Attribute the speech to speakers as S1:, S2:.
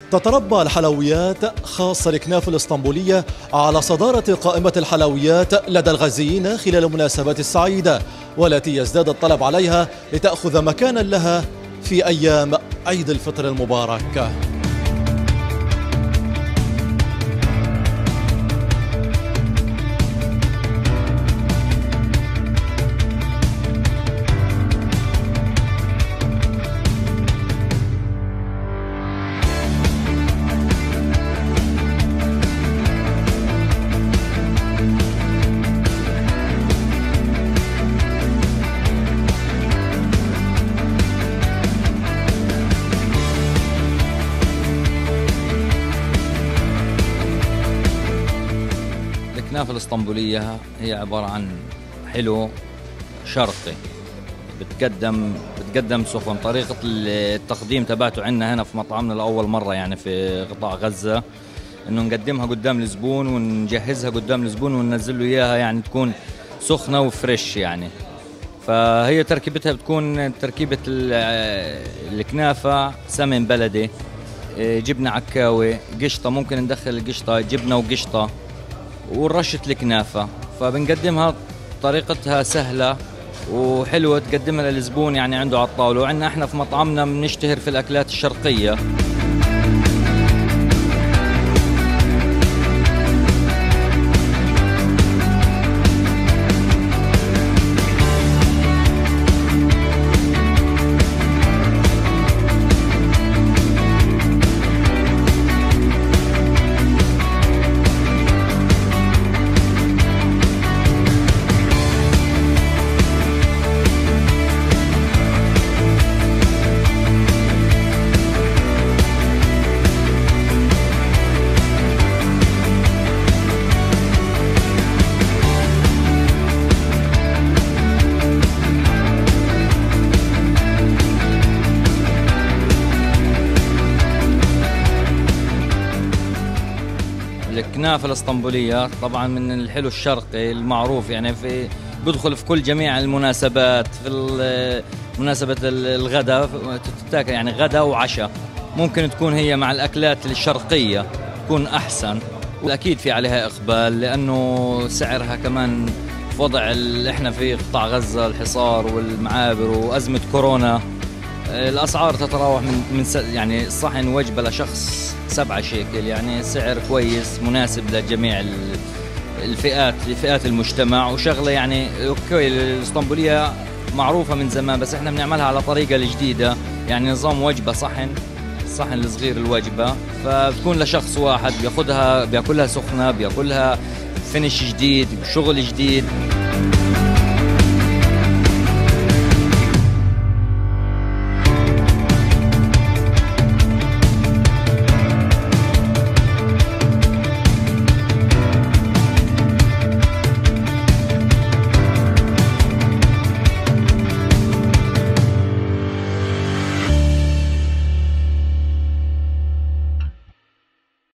S1: تتربع الحلويات خاصة الكنافة الإسطنبولية على صدارة قائمة الحلويات لدى الغازيين خلال المناسبات السعيدة، والتي يزداد الطلب عليها لتأخذ مكانا لها في أيام عيد الفطر المبارك.
S2: الكنافة الإسطنبولية هي عبارة عن حلو شرقي، بتقدم سخن. طريقة التقديم تبعته عندنا هنا في مطعمنا لأول مرة يعني في قطاع غزة، إنه نقدمها قدام الزبون ونجهزها قدام الزبون وننزل له إياها يعني تكون سخنة وفريش يعني. فهي تركيبتها بتكون تركيبة الكنافة: سمن بلدي، جبنة عكاوي، قشطة، ممكن ندخل القشطة، جبنة وقشطة، ورشة الكنافة. فبنقدمها طريقتها سهلة وحلوة، تقدمها للزبون يعني عنده على الطاولة. وعندنا احنا في مطعمنا بنشتهر في الأكلات الشرقية. الكنافة الإسطنبولية طبعا من الحلو الشرقي المعروف، يعني بدخل في كل جميع المناسبات. في مناسبة الغداء تتاكل يعني غداء وعشاء، ممكن تكون هي مع الأكلات الشرقية تكون أحسن، وأكيد في عليها إقبال لأنه سعرها كمان في وضع احنا في قطاع غزة، الحصار والمعابر وأزمة كورونا، الأسعار تتراوح من يعني الصحن وجبة لشخص 7 شيكل، يعني سعر كويس مناسب لجميع فئات المجتمع. وشغلة يعني اوكي، الإسطنبولية معروفة من زمان بس احنا بنعملها على طريقة الجديدة، يعني نظام وجبة الصحن الصغير الوجبة، فبتكون لشخص واحد بياخدها بياكلها سخنة، بياكلها فينش جديد، شغل جديد.